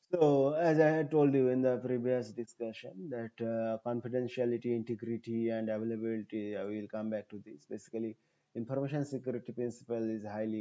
So, as I had told you in the previous discussion, that confidentiality, integrity, and availability, I will come back to this. Basically, information security principle is highly,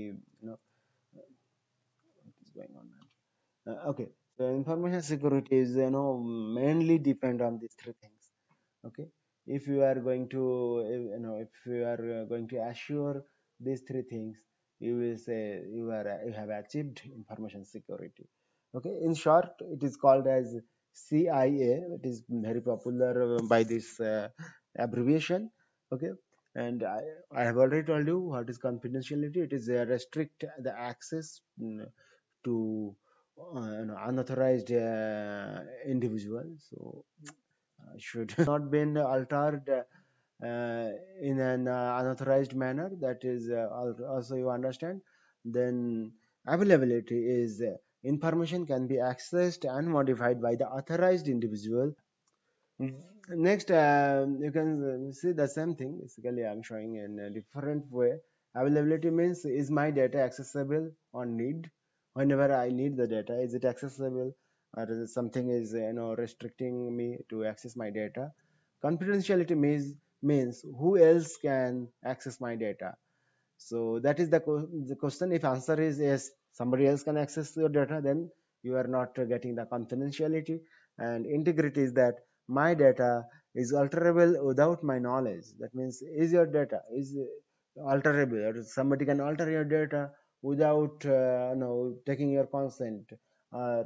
what is going on, man? Okay, so information security is, mainly depend on these three things. Okay, if you are going to, if you are going to assure these three things, you will say you have achieved information security. Okay, in short, it is called as CIA. It is very popular by this abbreviation. Okay, and I have already told you what is confidentiality. It is restrict the access to unauthorized individuals. So should not been altered in an unauthorized manner. That is also you understand. Then availability is information can be accessed and modified by the authorized individual. Mm. Next, you can see the same thing. Basically, I'm showing in a different way. Availability means, is my data accessible on need? Whenever I need the data, is it accessible, or is it something is restricting me to access my data? Confidentiality means who else can access my data. So that is the question. If answer is yes, somebody else can access your data, then you are not getting the confidentiality. And integrity is that my data is alterable without my knowledge. That means, is your data is alterable, or somebody can alter your data without taking your consent, or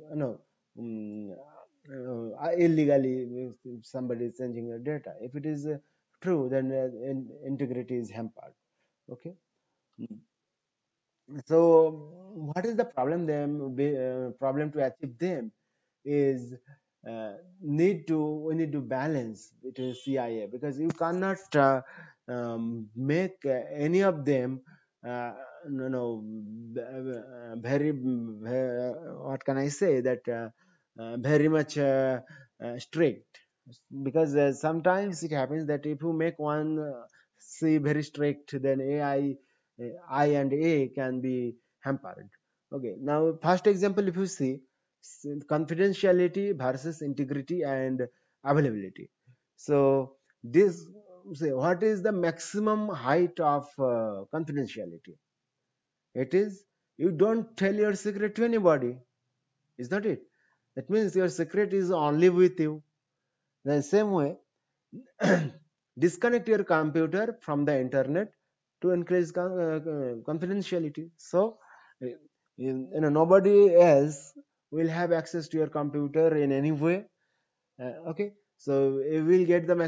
illegally, if somebody is changing your data. If it is true, then integrity is hampered. Okay. Mm. So what is the problem problem to achieve them is, we need to balance between CIA, because you cannot make any of them uh, no no what can I say, that very much strict. Because sometimes it happens that if you make one C very strict, then I and A can be hampered. Okay, now first example, if you see, confidentiality versus integrity and availability. So this, say, what is the maximum height of confidentiality? It is, you don't tell your secret to anybody, is not it? That means your secret is only with you. The same way, disconnect your computer from the internet to increase confidentiality. So nobody else will have access to your computer in any way. Okay, so it will get the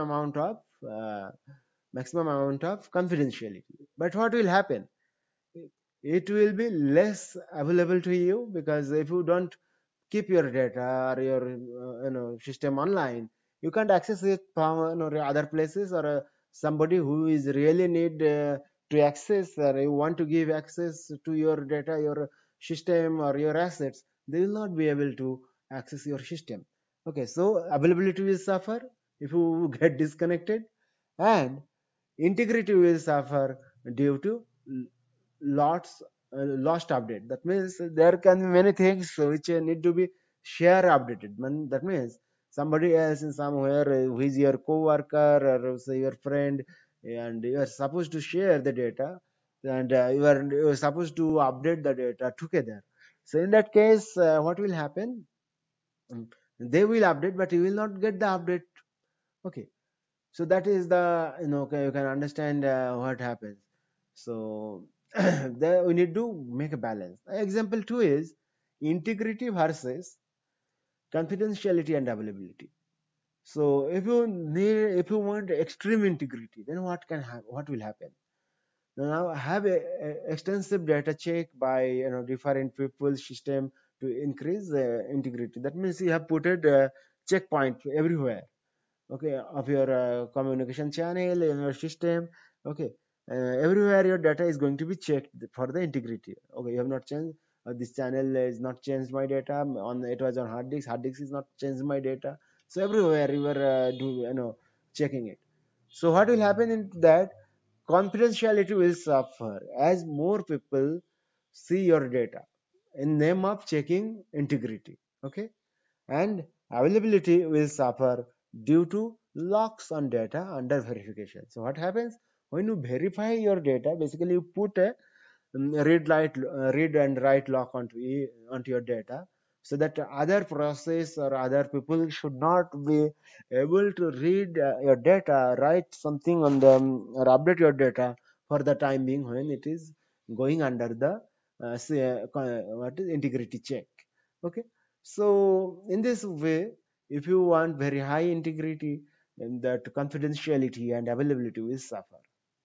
uh, maximum amount of confidentiality. But what will happen? It will be less available to you, because if you don't keep your data or your system online, you can't access it from other places, or somebody who is really need to access, or you want to give access to your data, your system, or your assets, they will not be able to access your system. Okay, so availability will suffer if you get disconnected, and integrity will suffer due to lots lost update. That means there can be many things which need to be share updated. That means somebody else in somewhere, who is your co-worker, or say your friend, and you are supposed to share the data, and you are supposed to update the data together. So in that case, what will happen? Mm, they will update, but you will not get the update. Okay, so that is the, okay, you can understand what happens. So there we need to make a balance. Example 2 is integrity versus confidentiality and availability. So if you want extreme integrity, then what will happen? Now have a extensive data check by different people's system to increase integrity. That means you have put a checkpoint everywhere, okay, of your communication channel in your system. Okay, everywhere your data is going to be checked for the integrity. Okay, you have not changed, this channel is not changed my data on, it was on hard disk is not changed my data. So everywhere you are checking it. So what will happen in that? Confidentiality will suffer as more people see your data. in name of checking integrity. Okay, and availability will suffer due to locks on data under verification. So what happens when you verify your data? Basically, you put a read and write lock onto your data, so that other process or other people should not be able to read your data, write something on them, or update your data for the time being when it is going under the what is integrity check. Okay, so in this way, if you want very high integrity, then that confidentiality and availability will suffer.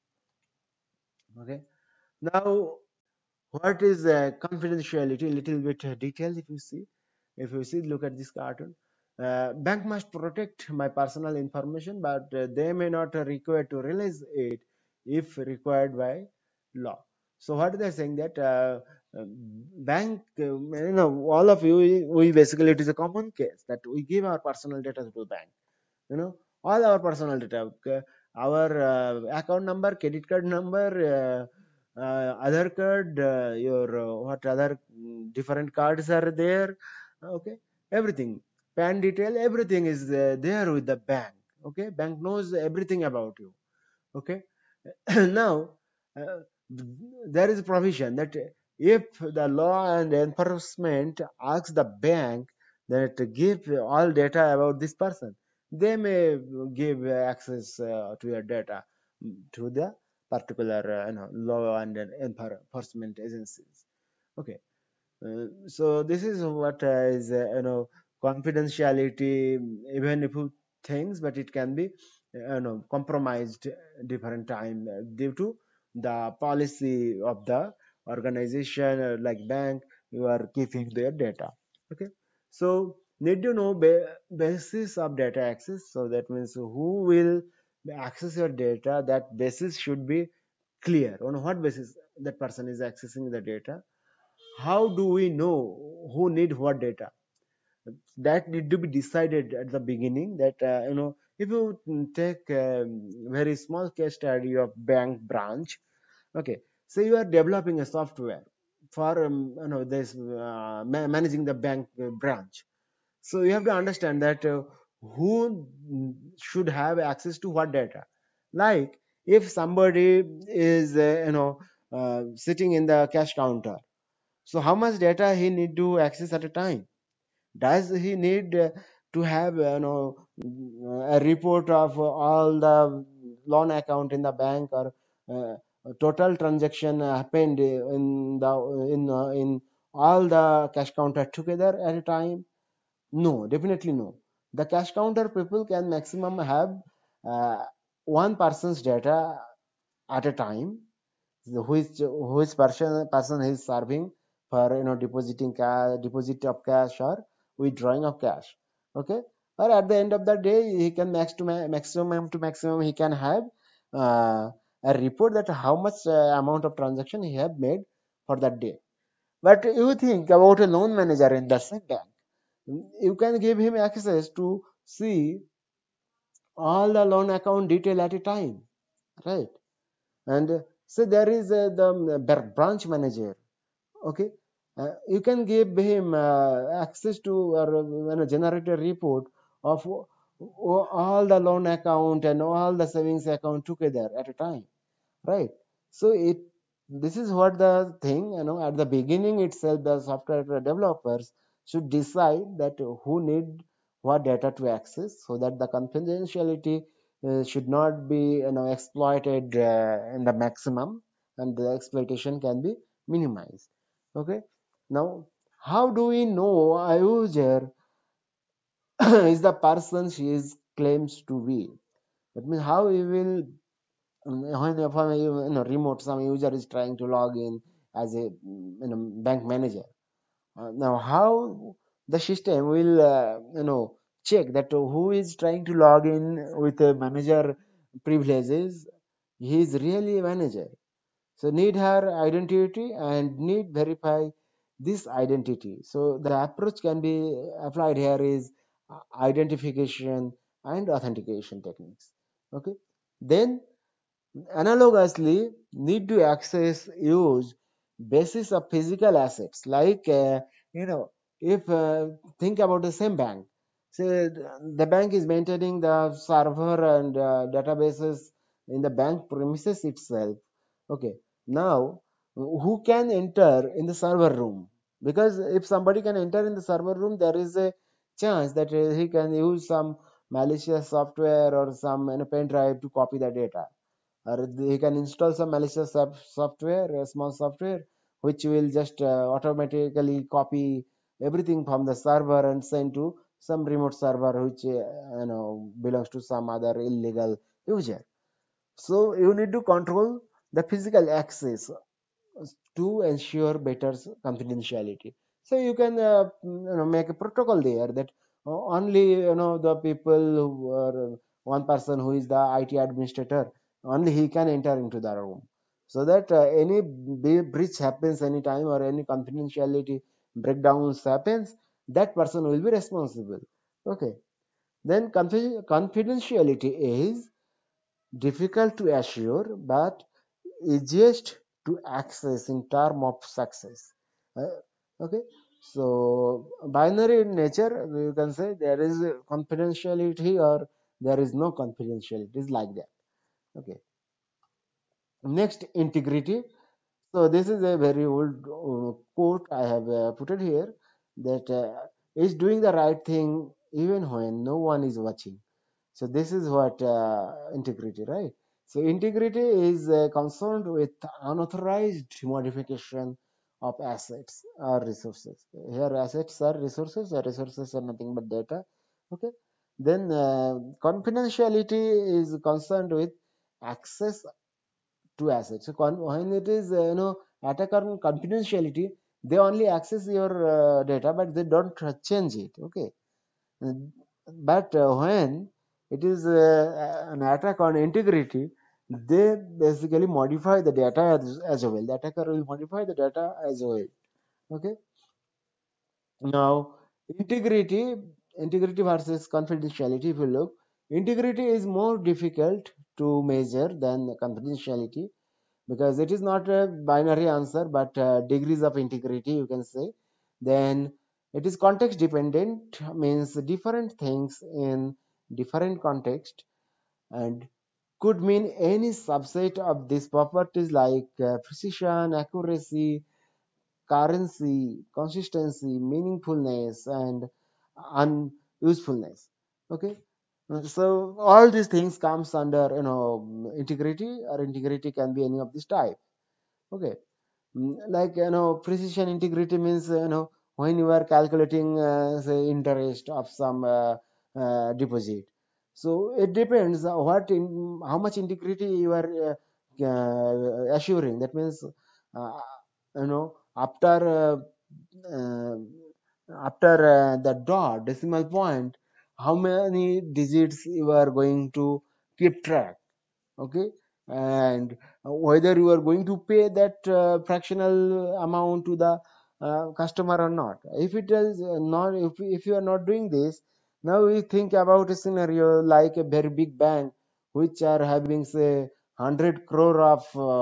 Okay, now what is confidentiality? Little bit detail. If you see, look at this cartoon. Bank must protect my personal information, but they may not require to release it if required by law. So what they're saying that bank, all of you, we basically, it is a common case that we give our personal data to the bank. All our personal data, okay, our account number, credit card number, Aadhaar card, your what other different cards are there. Okay, everything, pan detail, everything is there with the bank. Okay, bank knows everything about you. Okay, now uh, there is a provision that if the law and enforcement asks the bank that give all data about this person, they may give access to your data, to the particular law and enforcement agencies. Okay, so this is what is confidentiality, even if you things, but it can be compromised different time due to the policy of the organization, like bank, you are keeping their data. Okay, so need to know basis of data access. So that means who will access your data. That basis should be clear. On what basis that person is accessing the data? How do we know who need what data? That need to be decided at the beginning. That if you take a very small case study of bank branch. Okay, so you are developing a software for this managing the bank branch. So you have to understand that who should have access to what data. Like, if somebody is sitting in the cash counter, so how much data he need to access at a time? Does he need to have a report of all the loan account in the bank, or total transaction happened in all the cash counter together at a time? No, definitely no. The cash counter people can maximum have uh, one person's data at a time. So who is person is serving for depositing cash, deposit of cash, or withdrawing of cash. Okay, or at the end of the day, he can maximum to maximum he can have uh, a report that how much amount of transaction he have made for that day. But you think about a loan manager in the same bank, you can give him access to see all the loan account detail at a time, right? And so there is the branch manager. Okay, you can give him access to, or generate a report of all the loan account and all the savings account together at a time, right? So this is what the thing, at the beginning itself, the software developers should decide that who need what data to access, so that the confidentiality should not be exploited in the maximum, and the exploitation can be minimized. Okay, now how do we know a user is the person she is claims to be? That means how we will, when from a remote, some user is trying to log in as a bank manager. Now how the system will check that who is trying to log in with a manager privileges, he is really a manager. So need her identity and need verify this identity. So the approach can be applied here is identification and authentication techniques. Okay, then analogously, need to access use basis of physical assets. Like if think about the same bank. Say the bank is maintaining the server and databases in the bank premises itself. Okay, now who can enter in the server room? Because if somebody can enter in the server room, there is a chance that he can use some malicious software or some pen drive to copy the data, or he can install some malicious software, a small software, which will just automatically copy everything from the server and send to some remote server which belongs to some other illegal user. So you need to control the physical access to ensure better confidentiality. So you can make a protocol there that only the people who are one person who is the IT administrator, only he can enter into the room, so that any breach happens anytime or any confidentiality breakdowns happens, that person will be responsible. Okay, then confidentiality is difficult to assure but easiest to access in term of success. Uh, okay, so binary in nature, you can say there is confidentiality or there is no confidentiality. It is like that. Okay, next, integrity. So this is a very old quote I have put it here, that is doing the right thing even when no one is watching. So this is what integrity, right? So integrity is concerned with unauthorized modification of assets or resources. Here assets are resources, or resources are nothing but data. Okay. Then confidentiality is concerned with access to assets. So when it is attack on confidentiality, they only access your data, but they don't change it. Okay. Mm, but when it is an attack on integrity, they basically modify the data as well. The attacker will modify the data as well. Okay. Now, integrity, integrity versus confidentiality. If you look, integrity is more difficult to measure than confidentiality, because it is not a binary answer but degrees of integrity, you can say. Then it is context dependent, means different things in different context, and could mean any subset of these properties like precision, accuracy, currency, consistency, meaningfulness, and unusefulness. Okay, so all these things comes under integrity, or integrity can be any of this type. Okay. Like precision integrity means when you are calculating say interest of some deposit. So it depends what in how much integrity you are assuring. That means after the dot decimal point, how many digits you are going to keep track. Okay, and whether you are going to pay that fractional amount to the customer or not. If it is not, if you are not doing this, now we think about a scenario like a very big bank which are having say 100 crore of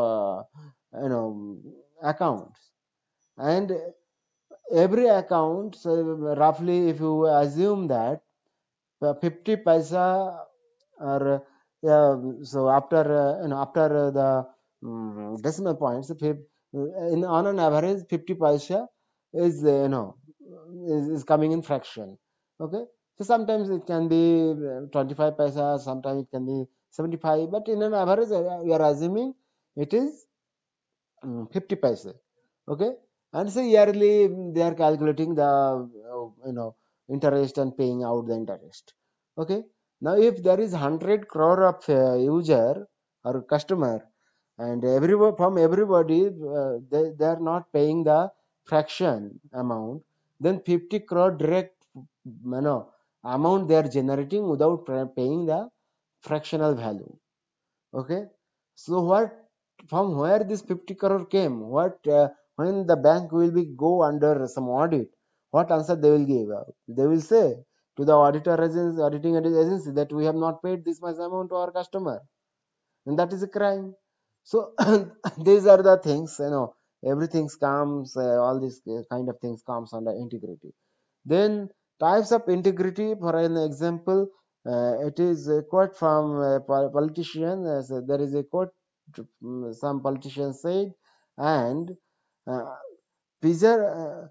accounts, and every account, so roughly if you assume that 50 paisa, or so after after the decimal points, on an average 50 paisa is is coming in fraction. Okay, so sometimes it can be 25 paisa, sometimes it can be 75, but in an average we are assuming it is 50 paisa. Okay, and so yearly they are calculating the interest and paying out the interest. Okay, now if there is 100 crore of user or customer, and from everybody they are not paying the fraction amount, then 50 crore direct amount they are generating without paying the fractional value. Okay, so what, from where this 50 crore came? What when the bank will be go under some audit, what answer they will give? They will say to the auditor agency, auditing agency, that we have not paid this much amount to our customer, and that is a crime. So these are the things everything comes, all these kind of things comes under integrity. Then types of integrity, for an example, it is a quote from a politician. So there is a quote, some politician said, and uh, preserve,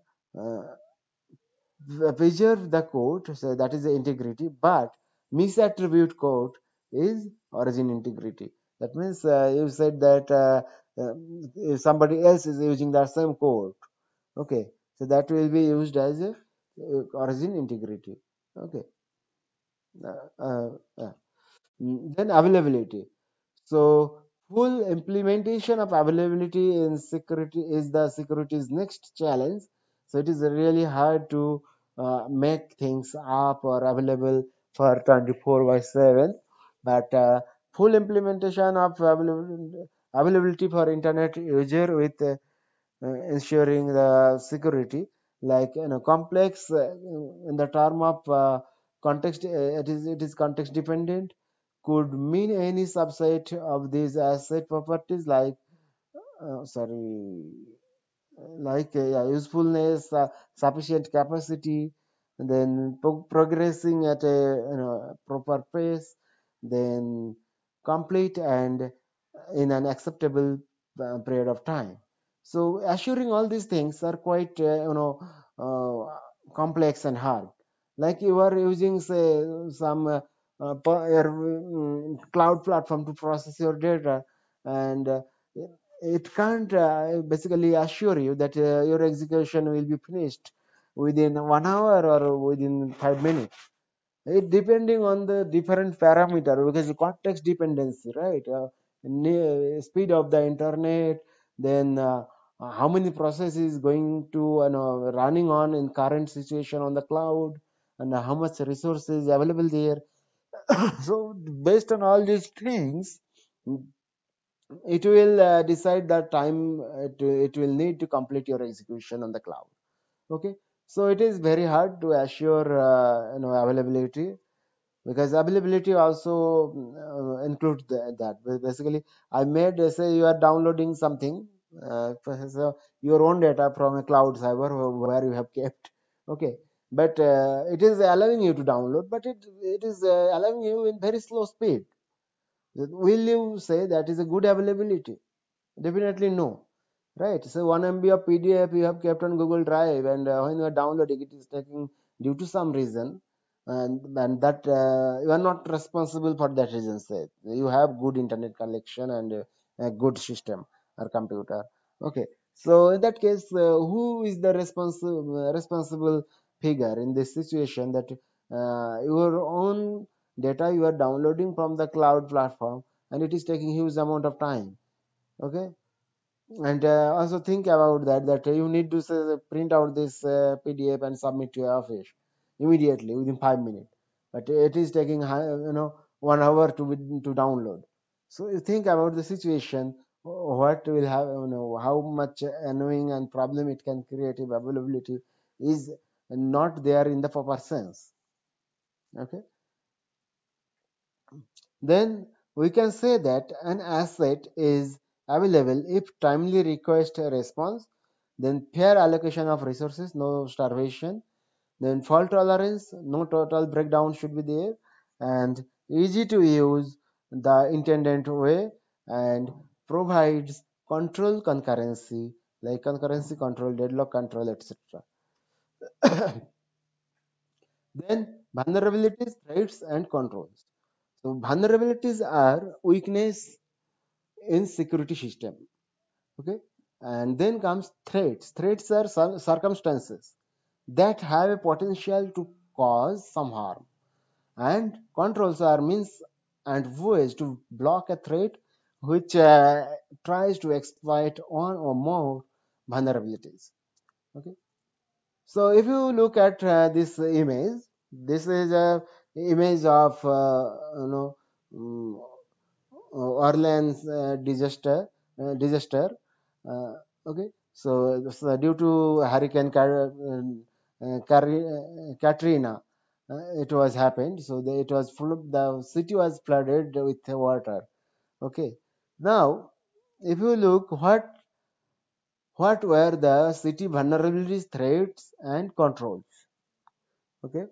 preserve the quote, so that is the integrity, but misattribute quote is origin integrity. That means you said that if somebody else is using the same quote, okay, so that will be used as a origin integrity. Okay. uh, uh, uh, then availability. So full implementation of availability in security is the security's next challenge. So it is really hard to make things up or available for 24/7. But full implementation of availability for internet user with ensuring the security, like complex in the term of context, it is context dependent, could mean any subset of these asset properties, like sorry, like yeah, usefulness, sufficient capacity, and then progressing at a proper pace, then complete and in an acceptable period of time. So assuring all these things are quite complex and hard. Like you are using say some cloud platform to process your data, and it can't basically assure you that your execution will be finished within 1 hour or within 5 minutes. It depending on the different parameter, because the context dependency, right? Speed of the internet, then how many processes going to running on in current situation on the cloud, and how much resources available there. So based on all these things, it will decide the time it will need to complete your execution on the cloud. Okay, so it is very hard to assure availability, because availability also includes that. Basically, I made say you are downloading something, so your own data from a cloud server where you have kept. Okay, but it is allowing you to download, but it is allowing you in very slow speed. Will you say that is a good availability? Definitely no, right? So 1 MB of PDF you have kept on Google Drive, and when you are downloading, it is taking due to some reason, and that you are not responsible for that reason. Say you have good internet connection and a good system or computer. Okay, so in that case, who is the responsible figure in this situation? That your own data you are downloading from the cloud platform, and it is taking huge amount of time. Okay, and also think about that you need to say, print out this PDF and submit to your office immediately within 5 minutes, but it is taking 1 hour to download. So you think about the situation, what will have, how much annoying and problem it can create if availability is not there in the proper sense. Okay, then we can say that an asset is available if timely request a response, then fair allocation of resources, no starvation, then fault tolerance, no total breakdown should be there, and easy to use the intended way, and provides control concurrency, like concurrency control, deadlock control, etc. Then vulnerabilities, threats, and controls. So vulnerabilities are weakness in security system. Okay, and then comes threats. Threats are circumstances that have a potential to cause some harm, and controls are means and ways to block a threat which tries to exploit one or more vulnerabilities. Okay, so if you look at this image, this is a image of um, Orleans disaster. Uh, okay, so due to Hurricane Katrina, it was happened. So it was full. The city was flooded with water. Okay, now if you look what what were the city vulnerabilities, threats, and controls. Okay,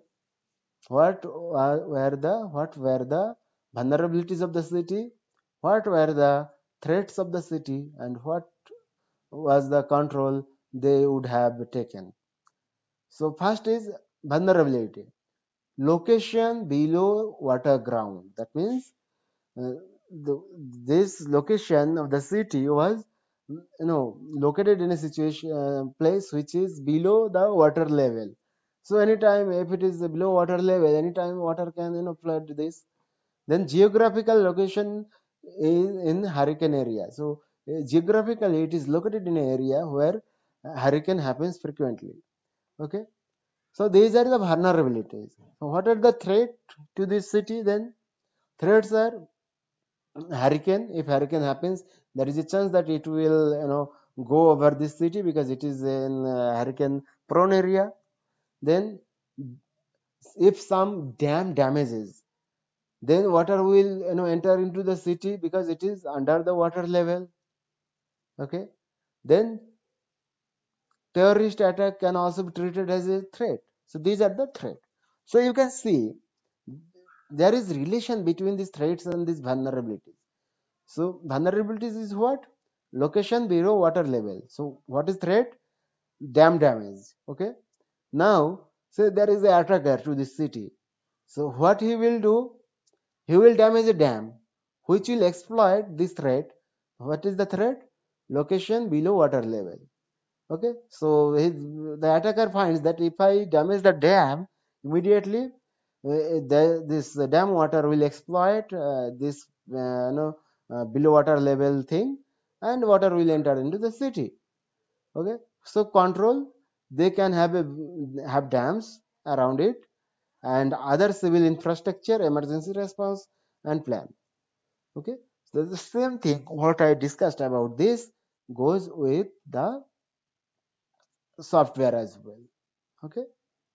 what were the vulnerabilities of the city, what were the threats of the city, and what was the control they would have taken. So first is vulnerability. Location below water ground. That means uh, this location of the city was located in a situation place which is below the water level. So anytime if it is below water level, anytime water can flood this. Then geographical location is in hurricane area. So geographically it is located in an area where hurricane happens frequently. Okay, so these are the vulnerabilities. So what are the threat to this city? Then threats are hurricane. If hurricane happens, there is a chance that it will go over this city because it is in hurricane prone area. Then if some dam damages, then water will enter into the city because it is under the water level. Okay, then terrorist attack can also be treated as a threat. So these are the threat. So you can see there is relation between these threats and these vulnerabilities. So vulnerabilities is what? Location below water level. So what is threat? Dam damage. Okay. Now say there is an attacker to this city. So what he will do? He will damage a dam, which will exploit this threat. What is the threat? Location below water level. Okay. So the attacker finds that if I damage the dam, immediately this dam water will exploit this below water level thing, and water will enter into the city. Okay, so control, they can have dams around it and other civil infrastructure, emergency response and plan. Okay, so the same thing what I discussed about this goes with the software as well. Okay,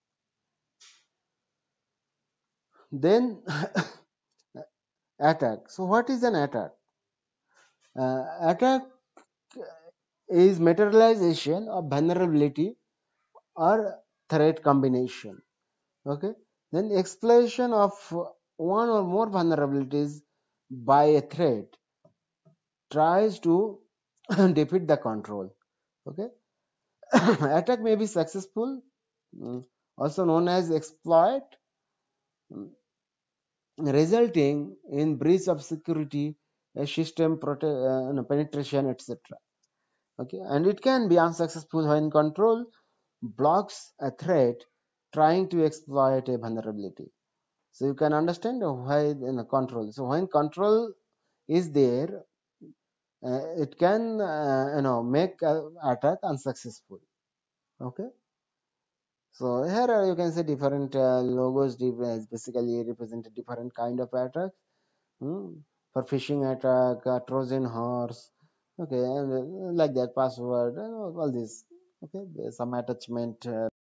then attack. So what is an attack? Attack is materialization of vulnerability or threat combination. Okay, then exploitation of one or more vulnerabilities by a threat tries to defeat the control. Okay, attack may be successful, mm, also known as exploit, mm, resulting in breach of security, system penetration, etc. Okay, and it can be unsuccessful when control blocks a threat trying to exploit a vulnerability. So you can understand why control. So when control is there, it can make attack unsuccessful. Okay. So here you can see different logos basically represent different kind of attacks. Hmm. For phishing attack, Trojan horse, okay, and like that password, all this. Okay, some attachment